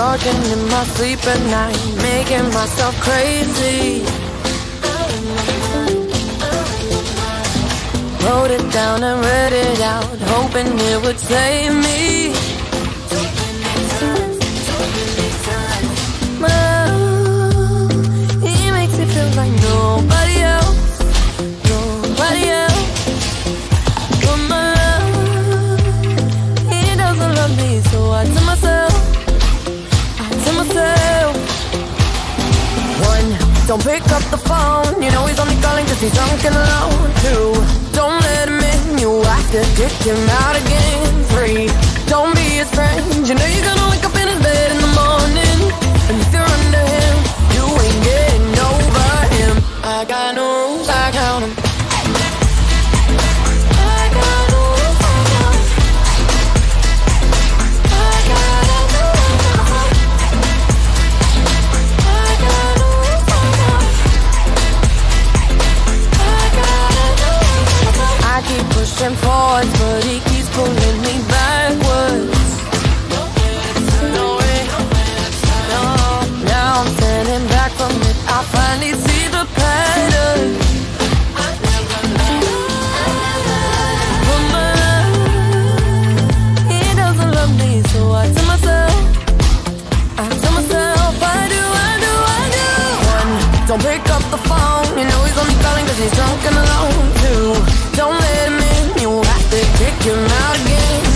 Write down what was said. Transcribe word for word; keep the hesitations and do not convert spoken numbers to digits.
talking in my sleep at night, making myself crazy. Wrote it down and read it out, hoping it would save me. My love, he makes me feel like nobody else, nobody else. But my love, he doesn't love me, so I tell myself, I tell myself. One, don't pick up the phone, you know he's only calling cause he's drunk and alone. Two, don't let him in, you have to kick him out again. Three, don't be his friend, you know you're gonna wake up in his bed in the morning. And if you're under him, you ain't getting over him. I got no rules, I count them. I got no rules, I count them. I got no rules, I got no rules, I count them. I got no rules, I keep pushing forwards, but he keeps pulling me backwards. Now I'm standing back from it, I finally see the pattern. But my love, he doesn't love me, so I tell myself, I tell myself, I do, I do, I do. One, don't pick up the phone, you know he's only calling cause he's drunk and alone. Two, don't let him in, you have to kick him out again.